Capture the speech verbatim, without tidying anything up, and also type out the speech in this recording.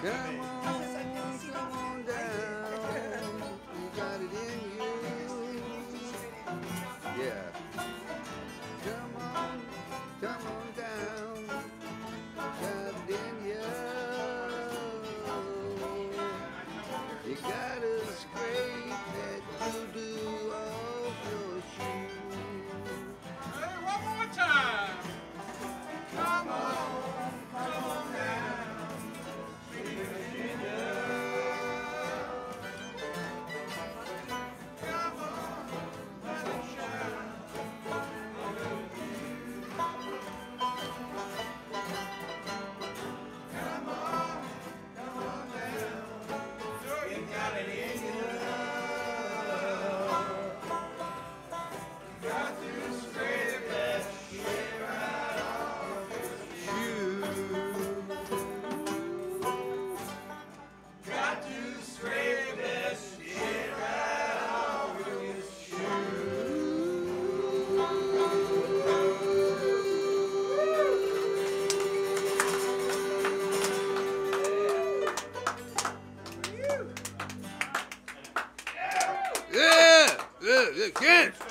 Come on, come on down. You got it in you. Yeah. Come on, come on down. Got it in you. You gotta scrape that doo-doo off your shoe. Hey, one more time. Come on, come on down. Sweet Virginia. Come on, let it shine over you. Come on, come on down. Sure, You got it in you. You got to scrape that shit right off your shoe. Got to scrape that shit right off your shoe. Yeah, yeah, yeah, kids.